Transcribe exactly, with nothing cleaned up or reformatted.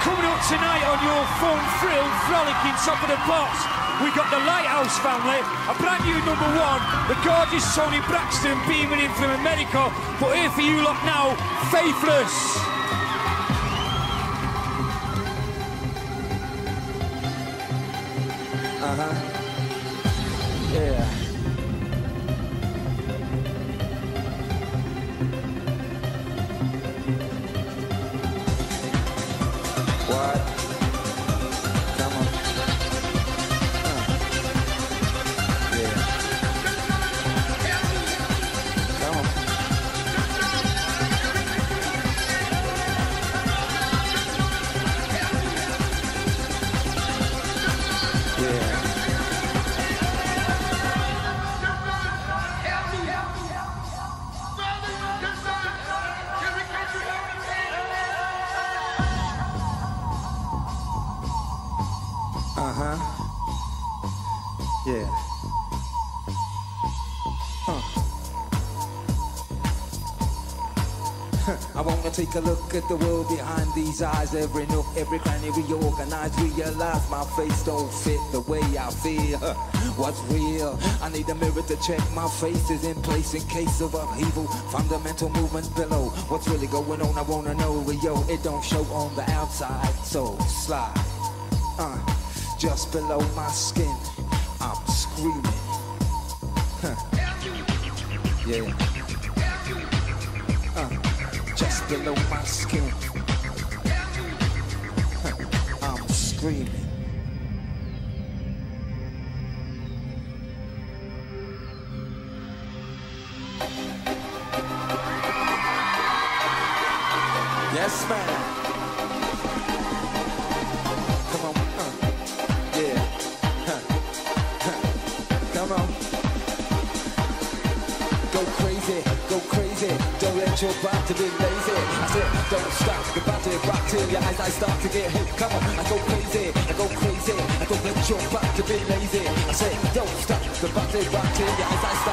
Coming up tonight on your fun, thrill, frolicking top of the pops, we got the Lighthouse Family, a brand new number one, the gorgeous Tony Braxton beaming in from America. But here for you lot now, Faithless. Uh-huh. Yeah. What? Come on. Uh. Yeah. Come on. Yeah. Uh-huh. Yeah. Huh. I wanna take a look at the world behind these eyes. Every nook, every cranny reorganized. Realize my face don't fit the way I feel. What's real? I need a mirror to check my face is in place in case of upheaval. Fundamental movement below. What's really going on? I wanna know. Yo, it don't show on the outside. So slide. Uh. Just below my skin, I'm screaming. Huh. Yeah. Uh, just below my skin, huh. I'm screaming. Yes, man. Don't let your body be lazy. I said, don't stop, your body rock till your eyes I start to get hit. Come on, I go crazy, I go crazy. I don't let your body be lazy. I said, don't stop, the body rock till your eyes I start